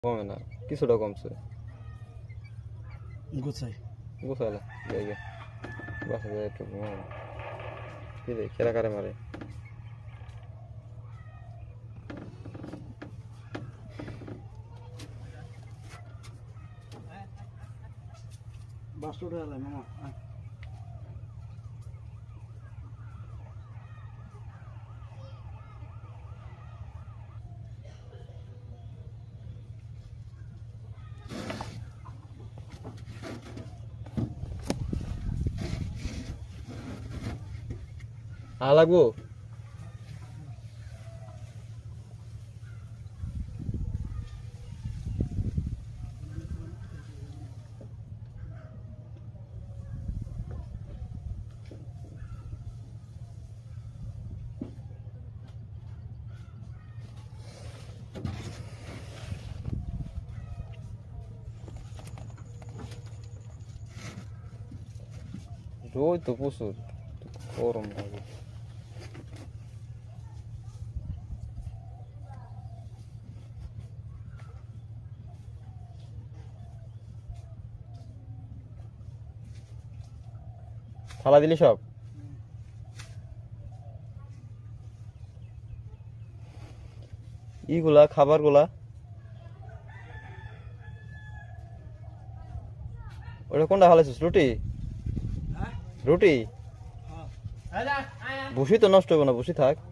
কমে না, কিছুটা কমছে। গুছাই গোছাইলা জায়গা বাসা যায় একটু ঘুমাবো। কি রে খেলা কারে মারে? বাসটা উঠে গেল মামা। লাগবো। রোদ তো প্রচুর, গরম লাগে। থালা দিলি সব? ইগুলা খাবার গুলা ওটা কোনটা হালাইছিস? রুটি রুটি বসি তো নষ্ট হবে না, বসি থাক।